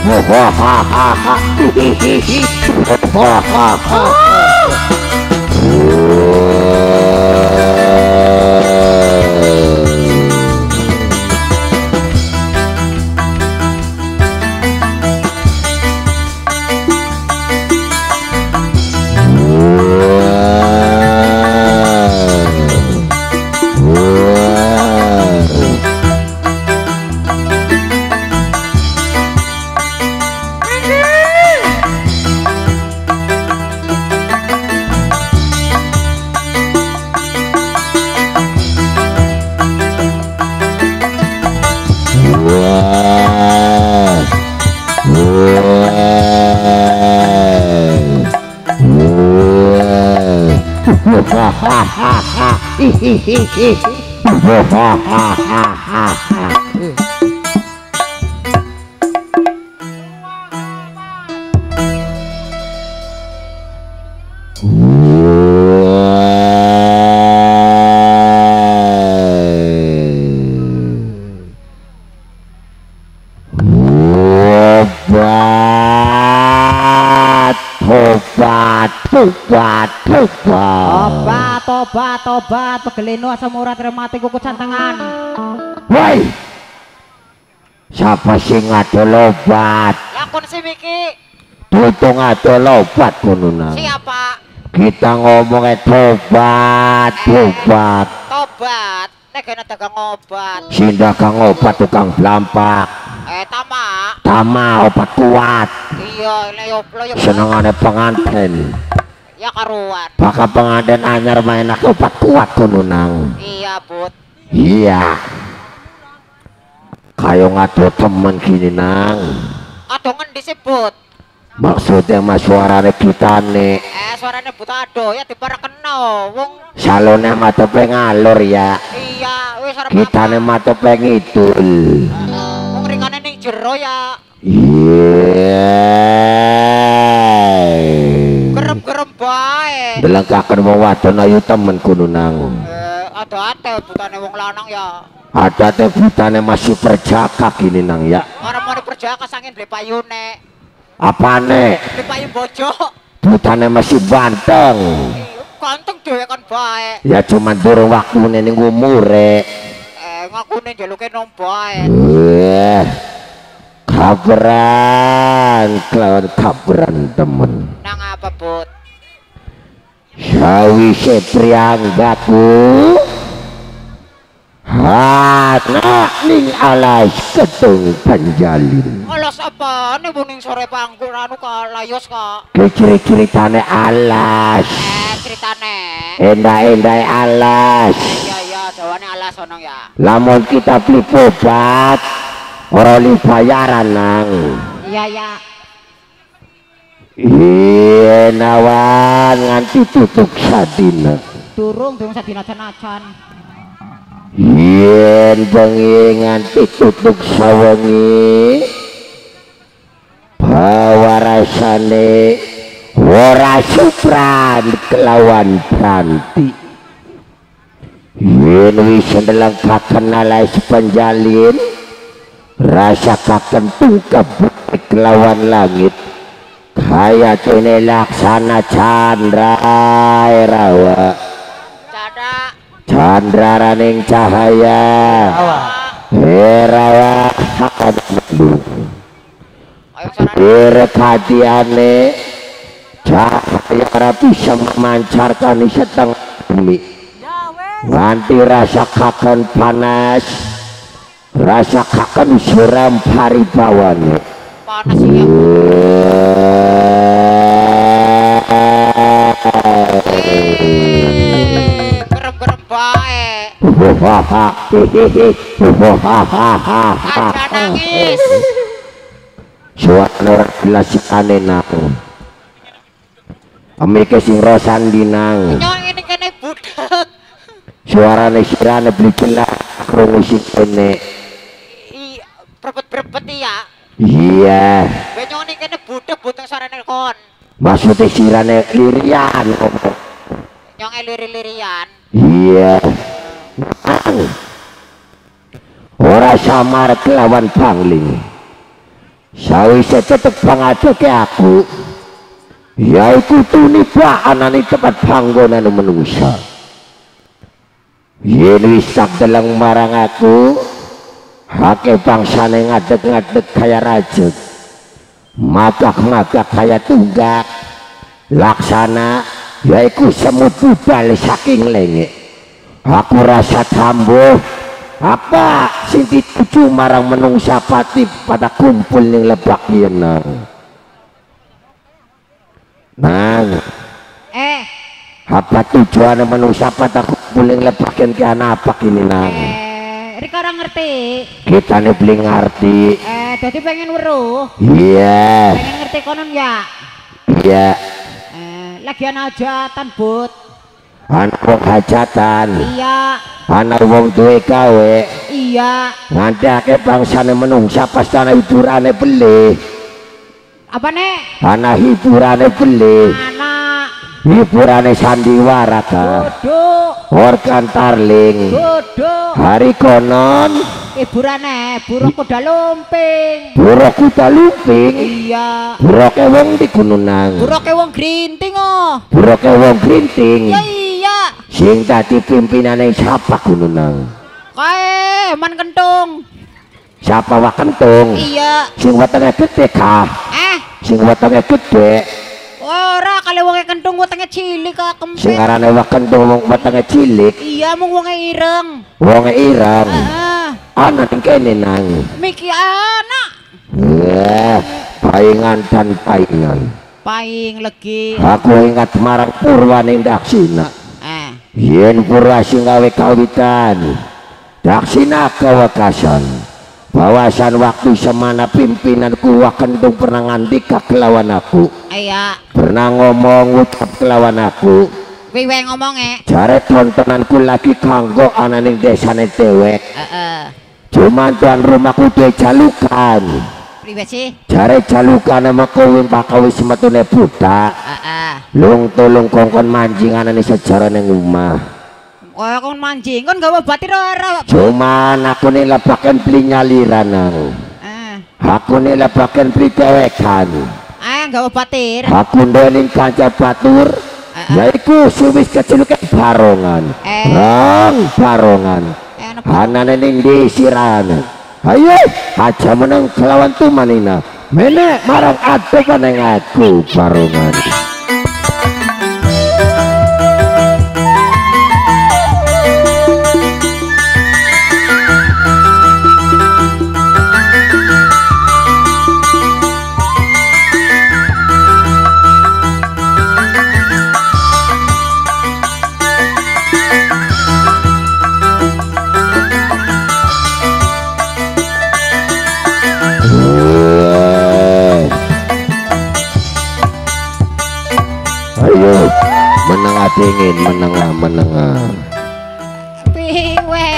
Tobat pegelino asam urat rematik kuku santengan. Woi, siapa sing ngadol obat? Lakon si Miki. Tutung ngadol obat kono. Siapa? Kita ngomongnya tobat. Tobat, nek ana dagang obat. Sing dagang obat tukang blampak. Tama obat kuat. Iya, lo senengane pengantin. Ya karuan. Bakal pengantin anyar main obat kuat kono nang. Iya, Bud. Iya. Kayo ngado temen gini nang. Ado ngendi sih, Bud? Maksudnya mas suarane kitane. Suarane Bud ado ya diparekno wong. Salone matope ngalor ya. Iya, wis arep kitane matope ngidul. Wong ringane ning jero ya. Iya. Gerem bae. Delengkaken wong wadon ayu temen kudu nang. Ada butane wong lanang ya. Ada teh butane masih perjaka gini nang ya. Ora mau perjaka sangin beli payune. Apane? Beli payu bojo. Butane masih banteng. Ganteng dhewe kan bae. Ya cuman durung waktune ning umure. Ngakune njaluke nom bae. Kelawan kabaran temen. Nang apa, Bud? Sawise prianggaku anak ning alas ketung panjalin. Alas apa? Nih buning sore panggur anu ka layos ka. Ciri-ciritane alas. Ceritane. Endah-endah alas. Iya, jawane alas ono ya. Lamun kita beli obat ora li bayaran nang. Iya. Iya nawan nganti tutup sadina. Durung sadina acan. Yen bengi nganti tutup sawengi bawa rasane ora supran kelawan branti. Yen wis ndelengkaken alas penjalin rasa kaken tungkap kelawan langit kaya kene laksana chandra rawa chandra raning cahaya rawa rekatiane cahaya ora bisa memancarkan di setengah bumi nganti rasa kaken panas rasa kaken suram paribawane panas ya. Gerem bae. Aja nangis. Suara orang belasikane nang. Amike sing rosan dinang. Nyong ini kene budak. Suarane sirane blikila krungu sing kene. Iya, brebet ya. Iya. Nyong ini kene budak butang suarane kon. Maksudnya sirane lirian. Nyong liri-lirian. Iya. Ora samar kelawan pangling. sawise tetep bangadeke aku yaiku tuniba anane tempat panggonan manungsa yen wis deleng marang aku hake bangsane ngadeg-ngadeg kaya rajut magak-magak kaya tunggak laksana yaiku semut budal saking lengek aku rasa tambuh apa sing dituju marang menungsa pati pada kumpul ning lebak yen nang apa tujuan menungsa pada kumpul ning lebak yen ki ana apa kini nang Rika ora ngerti kita nih beli ngerti jadi pengen weruh iya pengen ngerti konon ya iya lagi ana hajatan but ana wong hajatan iya ana wong duwe gawe iya ngandake bangsane menungsa pas ana hiburane beli apa nek ana hiburane beli anak hiburane sandiwara ka duduk organ tarling duduk hari konon hiburane burung kuda lumping burung kuda lumping iya buroke wong di gununang buroke wong grinting oh buroke wong grinting ya iya sing dadi pimpinane siapa gununang kae man kentung siapa wak kentung iya sing wetenge gede kah sing wetenge gede ora kali wonge kentung wetenge cilik kak kempet sing arane wak kentung wong wetenge cilik iya mung wonge ireng wonge ireng ana ning kene nang miki anak paingan dan paingan paing legi aku ingat marang purwane Daksina yen pura sing gawe kawitan Daksina kawekasan bawasan waktu semana pimpinanku wakendung pernah ngandika kelawan aku iya pernah ngomong ucap kelawan aku wiwe ngomongnya jare tontonanku lagi kanggo ananing desane dewek cuman tuan rumahku duwe jalukan priwe sih jare jalukan sama kowe pakawi semetune budak lung tolong kongkon manjing anane sejarah ning omah oh kon manjing kon gawe batir ora cuman aku nih lebakan beli nyaliran aku nih lebakan beli dewekan gawe batir aku ndoning kanca batur yaiku suwis kecilukan barongan rong barongan anane ning disiran ayo aja meneng kelawan tumanina menek marang adek neng aku barongan menengah dingin menengah priwe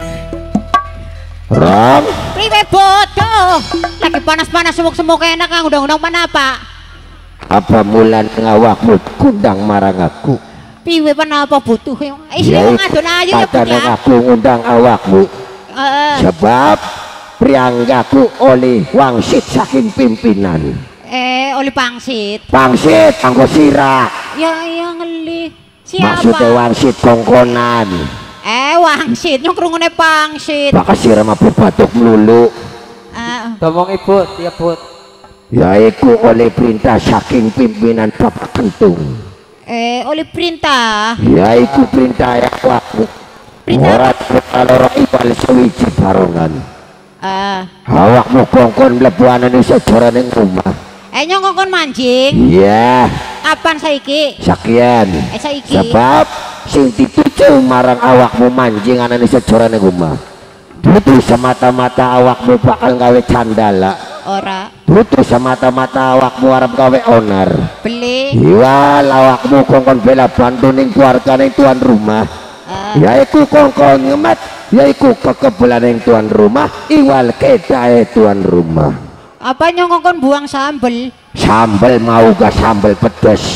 rong priwe bodoh lagi panas-panas semuk-semuk enak kang undang-undang mana apa mulan ngawakmu kundang marang aku priwe apa butuh isi wong adon ayu ya padahal aku ngundang awakmu sebab prianggaku oleh wangsit saking pimpinan oleh pangsit kanggo sirah ya ngeli siapa maksudnya wangsit kongkonan wangsit nyong krungune pangsit bakal sirah mah batuk melulu ngomong ibu tiap but yaiku oleh perintah saking pimpinan Bapak Kentung oleh perintah yaiku perintah yang waktu orang orang ibal sewiji barongan awakmu kongkon mlebu anane sejarah ning omah nyong kongkon manjing iya kapan saiki sakian saiki sebab sing dituju marang awakmu manjing anane sejarah ning omah butuh semata-mata awakmu bakal gawe candala ora butuh semata-mata awakmu arep gawe onar beli iwal awakmu kongkon bela bantu ning keluarga ning tuan rumah yaiku kongkon ngemet yaiku kekebelan ning tuan rumah iwal kedae tuan rumah apa nyong kongkon buang sambel mau gak sambel pedes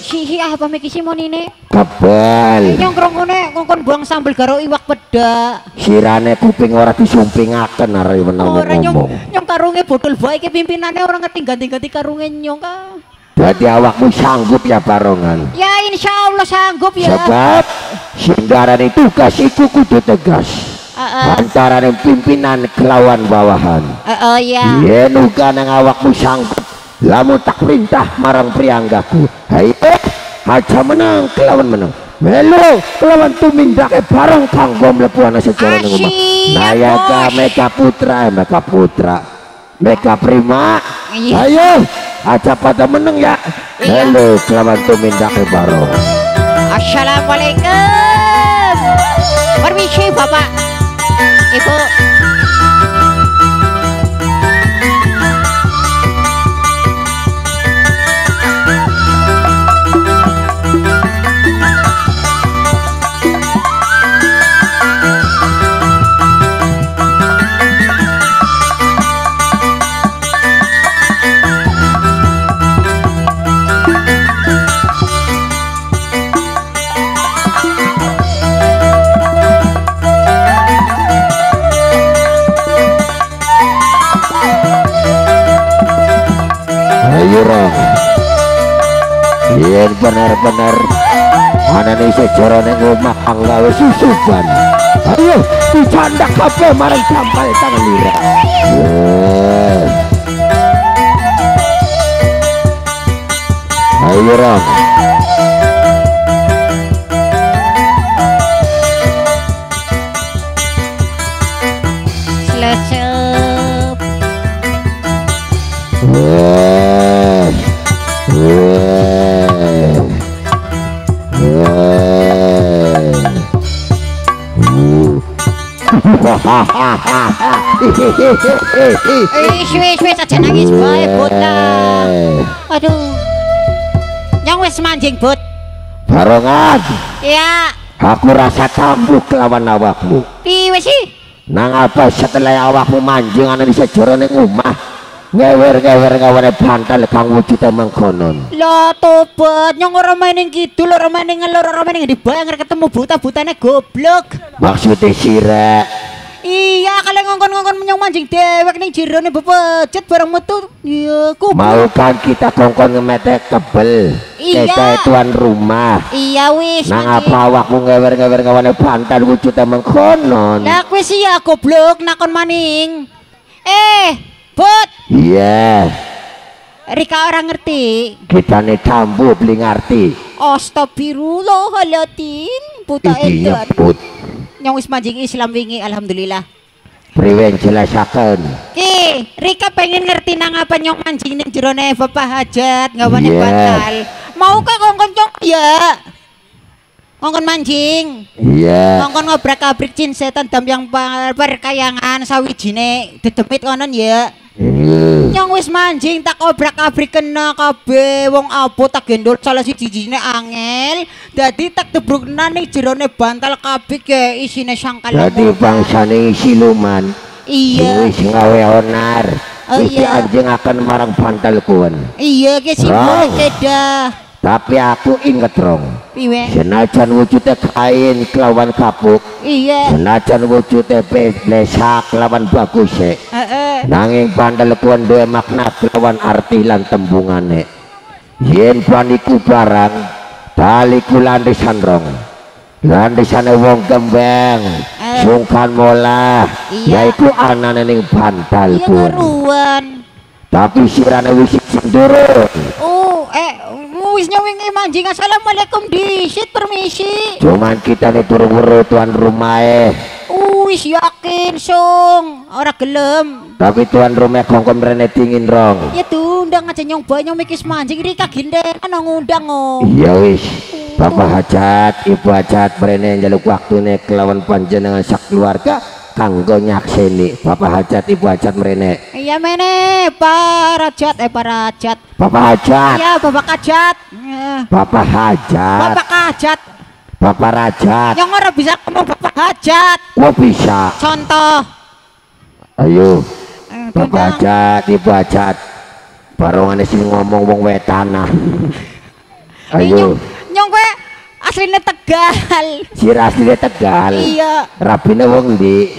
si apa miki Simonine? Kebal. Nyong krungune ngongkon buang sambel karo iwak peda. Sirane kuping ora disumpingaken arek menawa ngomong. Nyong karunge bodol bae iki pimpinane ora ngerti ganti-ganti karunge nyong ka. Jadi awakmu sanggup ya Barongan? Ya insyaallah sanggup ya. Sebab singgaran tugas iku kudu tegas. Antara pimpinan kelawan bawahan. Ya. Yen uga nang awakmu sanggup lamun tak perintah marang prianggaku. Hayo aja menang kelawan menang. Melo kelawan tumindake bareng kanggo mlebu ana secara nang omah. Nayaga Mega Putra. Mega Prima. Ayo aja pada menang ya. Melo kelawan tumindake bareng. Assalamualaikum. Permisi Bapak. Ibu. Yen bener-bener anane sejarah ning omah kang gawe susuban. Ayo dicandak kabeh marang sampal tangan lira. Ayo Rong. Slecep. Wis aja nangis bae Bud lah. Aduh. Yang wis manjing Bud. Barongan. Ya. Aku rasa cambuk lawan awakmu. Piye sih? Nang apa setelah awakmu manjing ana di sejero ning omah. Ngewer-ngewer ngawane bantal kang wujude mengkonon. Lah tobat nyong ora main kidul, ora main ngelor, ora main dibayang ketemu buta-butane goblok. Maksudnya sirek. Iya, kalian ngongkon-ngongkon menyong manjing dewek ning jerone bepejet bareng metu. Iya, mau kan kita kongkon ngemetek kebel. Iya. Kita tuan rumah. Iya wis. Nang apa awakmu ngewer-ngewer ngawane bantal wujude mengkonon. Lah kowe sih ya goblok nakon maning. Bud. Iya. Rika orang ngerti. Kita nih cambu beli ngerti. Astagfirullahaladzim. Buta edan. Yang wis manjing Islam wingi alhamdulillah. Priwen jelasaken. Rika pengen ngerti nang apa nyong manjing ning jerone bapak hajat ngawane bantal. Mau ka kongkon cong ya. Ngongkon manjing. Iya. Ngongkon ngobrak-abrik jin setan dam yang perkayangan sawijine dedemit konon ya. Nyong wis manjing tak obrak-abrik kena kabeh wong abot tak gendol salah siji-jine angel. Dadi tak debrukna ning jerone bantal kabeh ke isine sangkal. Dadi bangsane siluman. Iya. Wis gawe onar. Iki anjing akan marang bantal kuwen. Iya ke simbol kedah. Tapi aku inget Rong. Piye? Senajan wujude kain kelawan kapuk. Iya. Senajan wujude blesak kelawan bagus nanging bandel kuwi duwe makna kelawan arti lan tembungane. Yen paniku barang baliku landesan Rong. Landesane wong Kembang, sungkan molah. Yaiku anane ning bantal kuwi. Tapi sirane wis senduro. Wis nyawingi manjing. Assalamualaikum disit permisi. Cuman kita nih turu-turu tuan rumah wis yakin song ora gelem. Tapi tuan rumah kongkon rene dingin Rong. Ya diundang aja nyong bae nyong mikis manjing Rika gindengan ngundang Iya wis. Bapak hajat, ibu hajat mrene njaluk waktune kelawan panjenengan sak keluarga kanggo nyakseni. Bapak hajat, ibu hajat mrene. Iya mene Pak Rajat Pak Rajat. Bapak hajat. Iya Bapak Hajat. Bapak hajat. Bapak Hajat. Bapak Rajat. Yang ora bisa ngomong Bapak Hajat. Kok bisa? Contoh. Ayo. Bapak hajat, ibu hajat. Barongane sing ngomong wong wetanah. Ayo. Nyong kowe asline Tegal. Sira asline Tegal. Iya. Rapine wong ndi?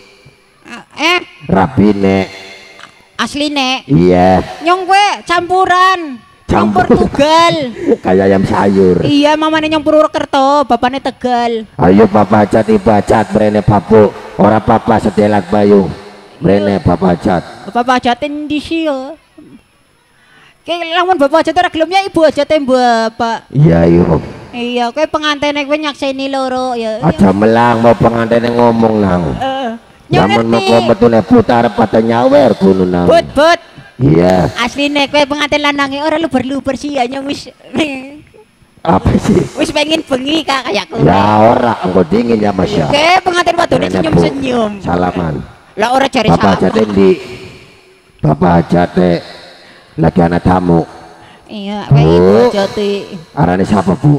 Rapine asline. Iya. Nyong kowe campuran. Campur Tugal. Kayak ayam sayur. Iya, mamane nyong Purwokerto, bapakne Tegal. Ayo Bapak Cat ibacat mrene Bapu. Ora papa sedelat bayu. Mrene Bapak Cat. Bapak Cat endi sih ya? Kayak lamun Bapak Cat ora gelem ya Ibu aja Bapak. Iya, yuk. Iya, kowe pengantene kowe nyakseni loro ya. Aja melang mau pengantene ngomong nang. Zaman mau metune putar pada nyawer kuno nang. But. Iya. Asline kowe pengantin lanange ora luber-luber sih ya wis. Apa sih? Wis pengen bengi Kak kayak kowe. Ya ora, engko dingin ya Mas ya. Oke, pengantin wadone senyum-senyum. Salaman. Lah ora cari Bapak salaman. Jate ndi? Bapak Jate lagi ana tamu. Iya, kowe Ibu Jati. Arane siapa, Bu?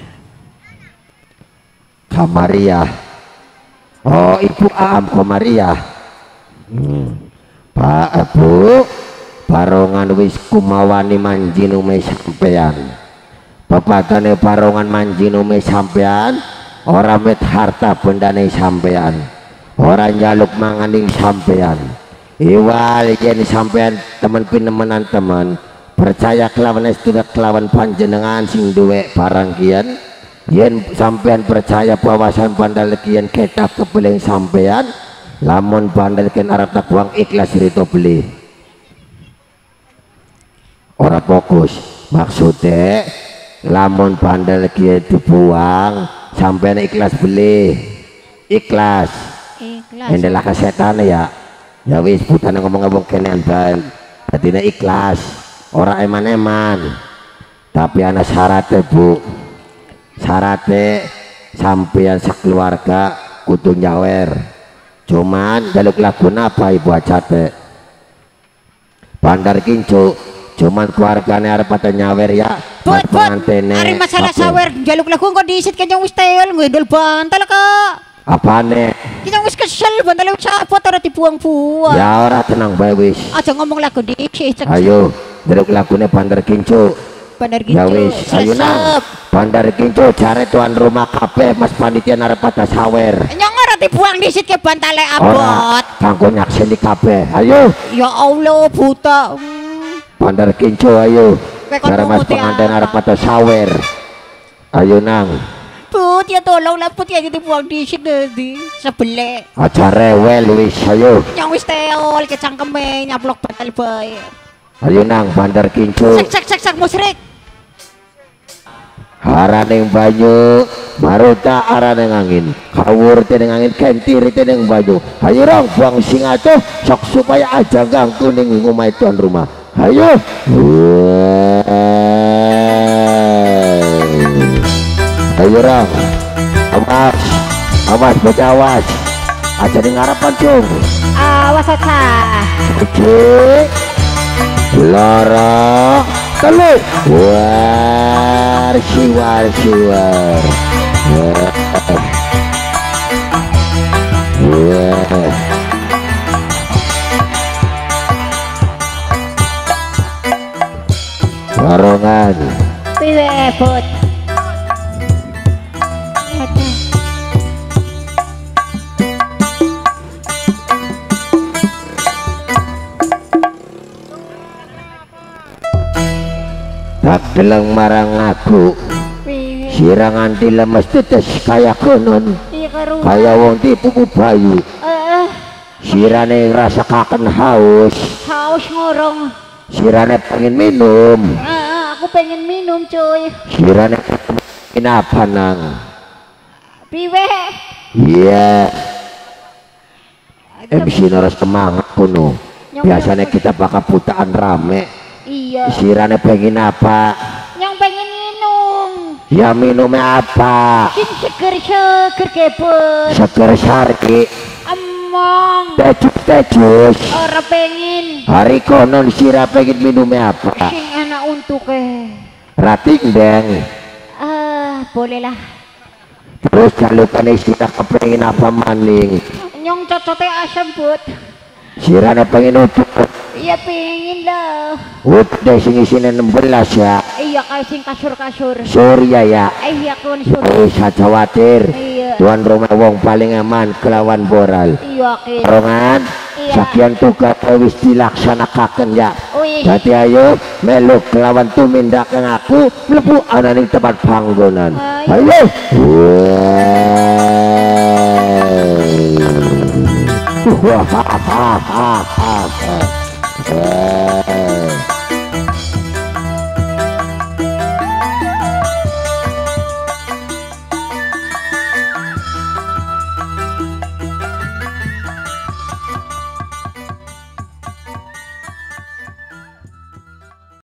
Kamaria. Oh, Ibu Aam Kamaria. Pak Bu, barongan wis kumawani manjinume sampean. Bapakane barongan manjinume sampean, ora met harta bendane sampean. Ora njaluk manganing sampean. Iwal yen sampean temen pinemenan temen, percaya kelawan estuda kelawan panjenengan sing duwe barang kian. Yen sampean percaya bawasan bandal kian ketak kepeleng sampean. Lamun bandel ken arep tak uang ikhlas rito beli. Ora fokus maksudnya lamun bandel kian dibuang sampai ikhlas beli ikhlas endelah kesetan ya wis bukan ngomong-ngomong kenen ban tadinya ikhlas ora eman-eman tapi anak syaratnya Bu syaratnya sampean sekeluarga kudu nyawer. Cuman jaluk lagu apa Ibu Acate Bandar Kincu cuman keluarganya arep pada nyawer ya But hari masalah sawer jaluk lagu kok diisit kenyang wis tel ngedol bantal Kak apane kenyang wis kesel bantal wis sapot ora dibuang-buang ya ora tenang bae wis aja ngomong lagu diisit ayo jaluk lagune Bandar Kincu Bandar Kincu ya wis ayo nang Bandar Kincu cari tuan rumah kabeh Mas panitia arep pada sawer nyong ora dibuang disit ke bantale abot kanggo nyakseni kabeh ayo ya Allah buta Bandar Kincu ayo cara Mas pengantin arep pada sawer ayo nang Put ya tolong lah Put ya dibuang disit nanti sebelek aja rewel wis ayo yang wis teol ke cangkeme nyaplok bantal bae ayo nang Bandar Kincu sak musrik haraning banyu maruta araning angin kawur teneng angin kentir teneng banyu ayo rong buang singa tuh sok supaya aja ganggu ning ngomai tuan rumah ayo ayo rong awas baca awas aja ning ngarapan cung awas aja cek loro telu war siwar barongan piwe Put tak bilang marang aku sirangan di lemes tetes kayak konon kayak wong tipu bayu sirane rasa kaken haus ngorong sirane pengen minum aku pengen minum cuy sirane pengen apa nang piwe iya MC noros semangat kuno biasanya kita bakal putaan rame iya sirane pengen apa yang pengen minum ya minumnya apa sing seger kebun seger sari emong tejus ora pengen hari konon sira pengen minumnya apa sing enak untuk rating deng boleh lah terus jalukane sira kepengen apa maning nyong cocote asam Bud sirane pengen utuh iya pengen lah udah sing isine 16 ya iya iya kayak sing kasur-kasur. Surya ya. Iya kun sur. Usah khawatir. Iya. Tuan rumah wong paling aman kelawan boral. Iya kin. Barongan. Iya. Sakian tugas wis dilaksanakan ya. Wih. Dadi ayo meluk kelawan tumindak kang aku mlebu ana ning tempat panggonan. Ayo. Wah.